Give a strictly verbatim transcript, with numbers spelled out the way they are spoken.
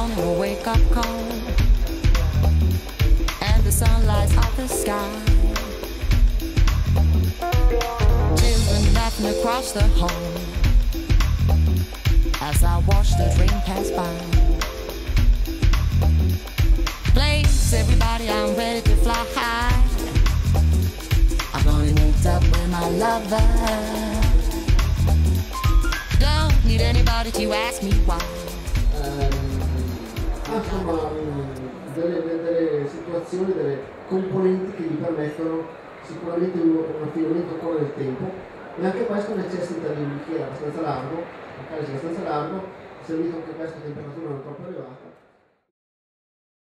morning will wake up cold, and the sun lights up the sky. Children laughing across the hall as I watch the train pass by. Place everybody, I'm ready to fly high. I'm gonna meet up with my lover. Don't need anybody to ask me why. Ha insomma delle, delle situazioni, delle componenti che gli permettono sicuramente un, un affidamento ancora nel tempo, e anche questo necessita di un bicchiere abbastanza largo, magari sia abbastanza largo, servito anche questo a temperatura non troppo elevata.